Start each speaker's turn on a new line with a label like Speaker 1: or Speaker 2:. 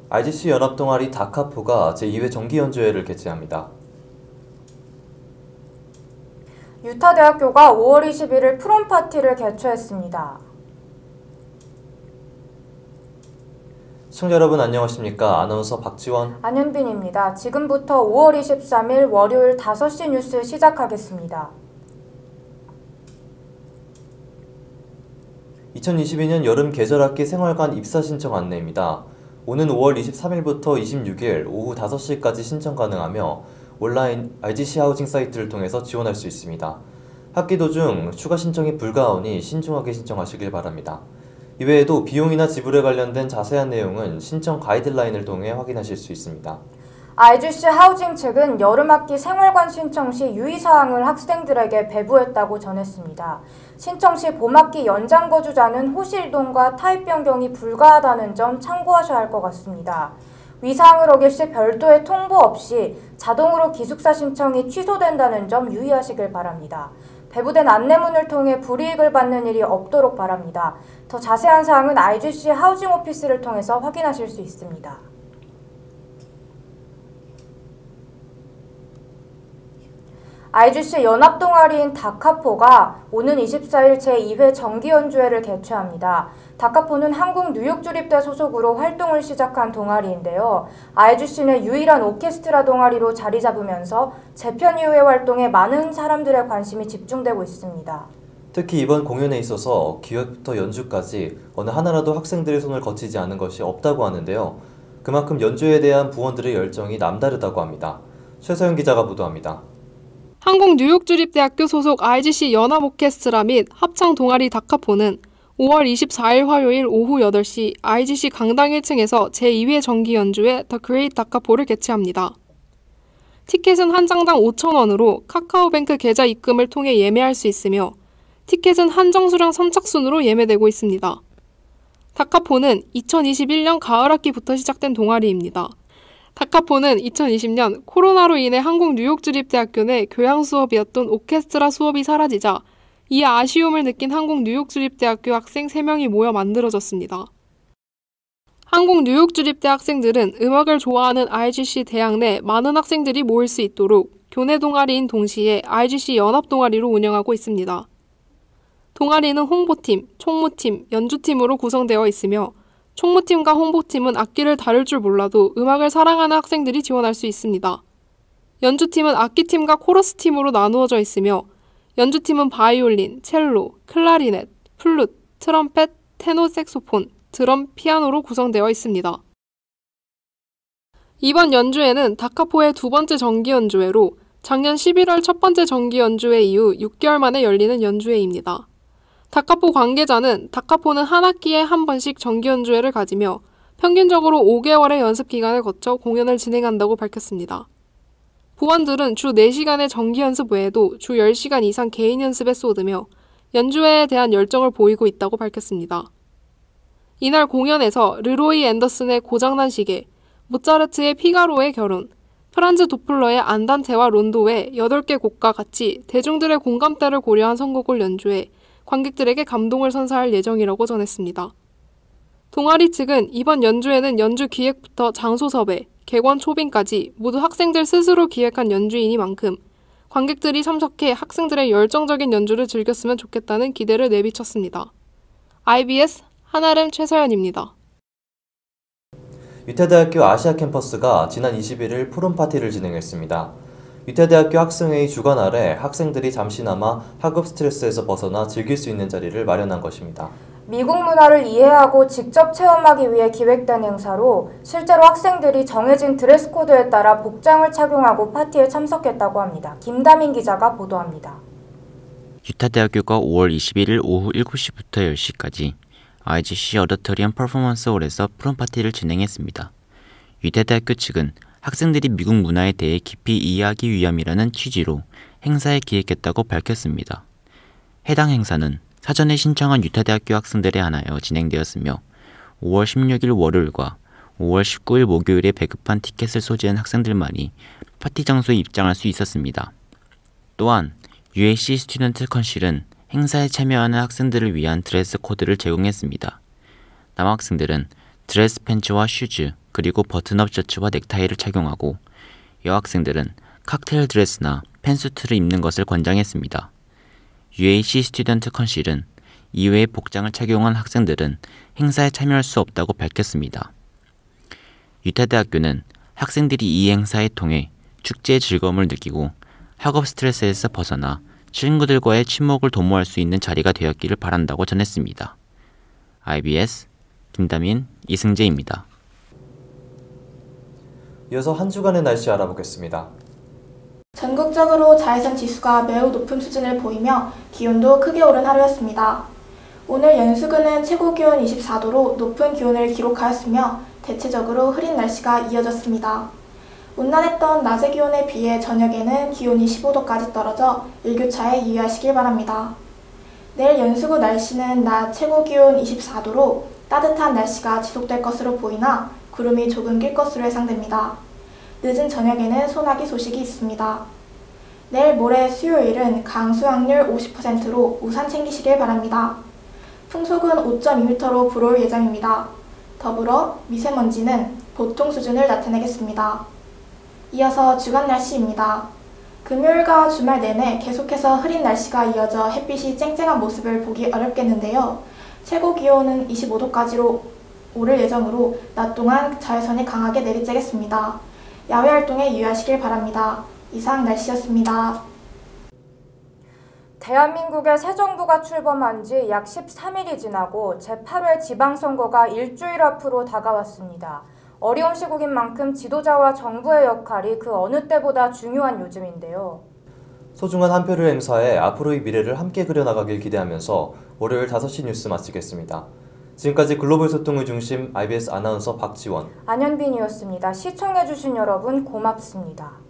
Speaker 1: IGC 연합동아리 다카포가 제2회 정기연주회를 개최합니다.
Speaker 2: 유타대학교가 5월 21일 프롬파티를 개최했습니다.
Speaker 1: 시청자 여러분 안녕하십니까? 아나운서 박지원,
Speaker 2: 안현빈입니다. 지금부터 5월 23일 월요일 5시 뉴스 시작하겠습니다.
Speaker 1: 2022년 여름 계절학기 생활관 입사 신청 안내입니다. 오는 5월 23일부터 26일 오후 5시까지 신청 가능하며 온라인 IGC 하우징 사이트를 통해서 지원할 수 있습니다. 학기 도중 추가 신청이 불가하오니 신중하게 신청하시길 바랍니다. 이외에도 비용이나 지불에 관련된 자세한 내용은 신청 가이드라인을 통해 확인하실 수 있습니다.
Speaker 2: IGC 하우징 측은 여름학기 생활관 신청 시 유의사항을 학생들에게 배부했다고 전했습니다. 신청 시 봄학기 연장 거주자는 호시 이동과 타입 변경이 불가하다는 점 참고하셔야 할 것 같습니다. 위사항을 어길 시 별도의 통보 없이 자동으로 기숙사 신청이 취소된다는 점 유의하시길 바랍니다. 배부된 안내문을 통해 불이익을 받는 일이 없도록 바랍니다. 더 자세한 사항은 IGC 하우징 오피스를 통해서 확인하실 수 있습니다. IGC 연합동아리인 다카포가 오는 24일 제2회 정기연주회를 개최합니다. 다카포는 한국 뉴욕주립대 소속으로 활동을 시작한 동아리인데요. IGC 내 유일한 오케스트라 동아리로 자리 잡으면서 재편 이후의 활동에 많은 사람들의 관심이 집중되고 있습니다.
Speaker 1: 특히 이번 공연에 있어서 기획부터 연주까지 어느 하나라도 학생들의 손을 거치지 않은 것이 없다고 하는데요. 그만큼 연주에 대한 부원들의 열정이 남다르다고 합니다. 최서영 기자가 보도합니다.
Speaker 3: 한국 뉴욕주립대학교 소속 IGC 연합 오케스트라 및 합창 동아리 다카포는 5월 24일 화요일 오후 8시 IGC 강당 1층에서 제2회 정기 연주회 The Great 다카포를 개최합니다. 티켓은 한 장당 5,000원으로 카카오뱅크 계좌 입금을 통해 예매할 수 있으며 티켓은 한정 수량 선착순으로 예매되고 있습니다. 다카포는 2021년 가을학기부터 시작된 동아리입니다. 다카포는 2020년 코로나로 인해 한국 뉴욕주립대학교 내 교양 수업이었던 오케스트라 수업이 사라지자 이 아쉬움을 느낀 한국 뉴욕주립대학교 학생 3명이 모여 만들어졌습니다. 한국 뉴욕주립대 학생들은 음악을 좋아하는 IGC 대학 내 많은 학생들이 모일 수 있도록 교내 동아리인 동시에 IGC 연합 동아리로 운영하고 있습니다. 동아리는 홍보팀, 총무팀, 연주팀으로 구성되어 있으며 총무팀과 홍보팀은 악기를 다룰 줄 몰라도 음악을 사랑하는 학생들이 지원할 수 있습니다. 연주팀은 악기팀과 코러스팀으로 나누어져 있으며 연주팀은 바이올린, 첼로, 클라리넷, 플룻, 트럼펫, 테너 색소폰, 드럼, 피아노로 구성되어 있습니다. 이번 연주회는 다카포의 두 번째 정기 연주회로 작년 11월 첫 번째 정기 연주회 이후 6개월 만에 열리는 연주회입니다. 다카포 관계자는 다카포는 한 학기에 한 번씩 정기 연주회를 가지며 평균적으로 5개월의 연습 기간을 거쳐 공연을 진행한다고 밝혔습니다. 부원들은 주 4시간의 정기 연습 외에도 주 10시간 이상 개인 연습에 쏟으며 연주회에 대한 열정을 보이고 있다고 밝혔습니다. 이날 공연에서 르로이 앤더슨의 고장난 시계, 모차르트의 피가로의 결혼, 프란츠 도플러의 안단테와 론도의 8개 곡과 같이 대중들의 공감대를 고려한 선곡을 연주해 관객들에게 감동을 선사할 예정이라고 전했습니다. 동아리 측은 이번 연주회는 연주 기획부터 장소 섭외, 객원 초빙까지 모두 학생들 스스로 기획한 연주이니만큼 관객들이 참석해 학생들의 열정적인 연주를 즐겼으면 좋겠다는 기대를 내비쳤습니다. IBS 한아름 최서연입니다.
Speaker 1: 유태대학교 아시아 캠퍼스가 지난 21일 포럼 파티를 진행했습니다. 유태대학교 학생회의 주관 아래 학생들이 잠시나마 학업 스트레스에서 벗어나 즐길 수 있는 자리를 마련한 것입니다.
Speaker 2: 미국 문화를 이해하고 직접 체험하기 위해 기획된 행사로 실제로 학생들이 정해진 드레스 코드에 따라 복장을 착용하고 파티에 참석했다고 합니다. 김다민 기자가 보도합니다.
Speaker 4: 유타대학교가 5월 21일 오후 7시부터 10시까지 IGC 어디토리엄 퍼포먼스 홀에서 프롬 파티를 진행했습니다. 유태대학교 측은 학생들이 미국 문화에 대해 깊이 이해하기 위함이라는 취지로 행사에 기획했다고 밝혔습니다. 해당 행사는 사전에 신청한 유타대학교 학생들에 한하여 진행되었으며 5월 16일 월요일과 5월 19일 목요일에 배급한 티켓을 소지한 학생들만이 파티 장소에 입장할 수 있었습니다. 또한 UAC 스튜던트 컨실은 행사에 참여하는 학생들을 위한 드레스 코드를 제공했습니다. 남학생들은 드레스 팬츠와 슈즈, 그리고 버튼업 셔츠와 넥타이를 착용하고 여학생들은 칵테일 드레스나 팬수트를 입는 것을 권장했습니다. UAC 스튜던트 컨실은 이외의 복장을 착용한 학생들은 행사에 참여할 수 없다고 밝혔습니다. 유타대학교는 학생들이 이 행사에 통해 축제의 즐거움을 느끼고 학업 스트레스에서 벗어나 친구들과의 친목을 도모할 수 있는 자리가 되었기를 바란다고 전했습니다. IBS 김다민, 이승재입니다.
Speaker 1: 이어서 한 주간의 날씨 알아보겠습니다.
Speaker 5: 전국적으로 자외선 지수가 매우 높은 수준을 보이며 기온도 크게 오른 하루였습니다. 오늘 연수구는 최고 기온 24도로 높은 기온을 기록하였으며 대체적으로 흐린 날씨가 이어졌습니다. 온난했던 낮의 기온에 비해 저녁에는 기온이 15도까지 떨어져 일교차에 유의하시길 바랍니다. 내일 연수구 날씨는 낮 최고 기온 24도로 따뜻한 날씨가 지속될 것으로 보이나 구름이 조금 낄 것으로 예상됩니다. 늦은 저녁에는 소나기 소식이 있습니다. 내일 모레 수요일은 강수 확률 50%로 우산 챙기시길 바랍니다. 풍속은 5.2m로 불어올 예정입니다. 더불어 미세먼지는 보통 수준을 나타내겠습니다. 이어서 주간 날씨입니다. 금요일과 주말 내내 계속해서 흐린 날씨가 이어져 햇빛이 쨍쨍한 모습을 보기 어렵겠는데요. 최고 기온은 25도까지로 오를 예정으로 낮 동안 자외선이 강하게 내리쬐겠습니다. 야외 활동에 유의하시길 바랍니다. 이상 날씨였습니다.
Speaker 2: 대한민국의 새 정부가 출범한 지 약 13일이 지나고 제8회 지방선거가 일주일 앞으로 다가왔습니다. 어려운 시국인 만큼 지도자와 정부의 역할이 그 어느 때보다 중요한 요즘인데요.
Speaker 1: 소중한 한 표를 행사해 앞으로의 미래를 함께 그려나가길 기대하면서 월요일 5시 뉴스 마치겠습니다. 지금까지 글로벌 소통의 중심 IBS 아나운서 박지원,
Speaker 2: 안현빈이었습니다. 시청해주신 여러분 고맙습니다.